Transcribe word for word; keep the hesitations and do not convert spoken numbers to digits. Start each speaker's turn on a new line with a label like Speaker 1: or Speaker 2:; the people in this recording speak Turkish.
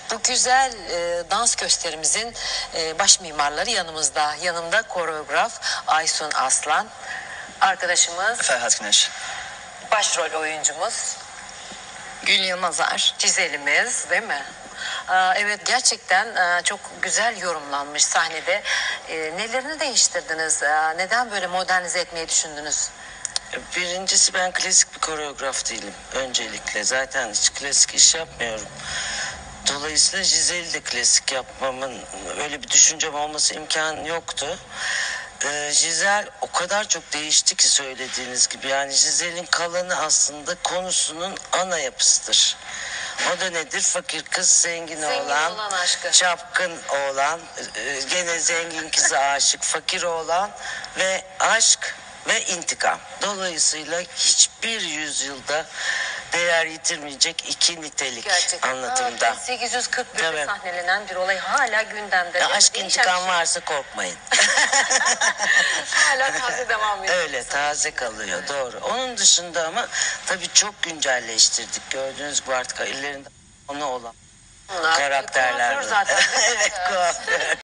Speaker 1: Bu güzel e, dans gösterimizin e, baş mimarları yanımızda. Yanımda koreograf Aysun Aslan. Arkadaşımız
Speaker 2: Ferhat Güneş.
Speaker 1: başrol oyuncumuz
Speaker 3: Gül Yılmazar.
Speaker 1: Cizel'imiz, değil mi? Aa, evet, gerçekten e, çok güzel yorumlanmış sahnede. E, nelerini değiştirdiniz? E, neden böyle modernize etmeyi düşündünüz?
Speaker 4: Birincisi, ben klasik bir koreograf değilim öncelikle. Zaten hiç klasik iş yapmıyorum. Dolayısıyla Gisel'i de klasik yapmamın, öyle bir düşüncem olması imkan yoktu. Ee, Gisel o kadar çok değişti ki söylediğiniz gibi. Yani Gisel'in kalanı aslında konusunun ana yapısıdır. O da nedir? Fakir kız, zengin,
Speaker 1: Zengin
Speaker 4: oğlan,
Speaker 1: olan aşkı.
Speaker 4: çapkın oğlan, e, gene zengin kıza aşık, fakir oğlan ve aşk ve intikam. Dolayısıyla hiçbir yüzyılda değer yitirmeyecek iki nitelik
Speaker 1: Gerçekten.
Speaker 4: anlatımda.
Speaker 1: Aa, bin sekiz yüz kırk bir'de
Speaker 4: Tabii.
Speaker 1: sahnelenen bir olay hala gündemde.
Speaker 4: Ya
Speaker 1: Değil mi?
Speaker 4: aşk
Speaker 1: Değişen
Speaker 4: intikam
Speaker 1: bir şey.
Speaker 4: varsa korkmayın.
Speaker 1: Hala taze devam ediyor.
Speaker 4: Öyle taze kalıyor, doğru. Onun dışında ama tabii çok güncelleştirdik. Gördüğünüz gibi artık ellerinde onu olan
Speaker 1: Bunlar
Speaker 4: karakterler
Speaker 1: kuaför
Speaker 4: var.
Speaker 1: zaten.
Speaker 4: Evet, kuaför.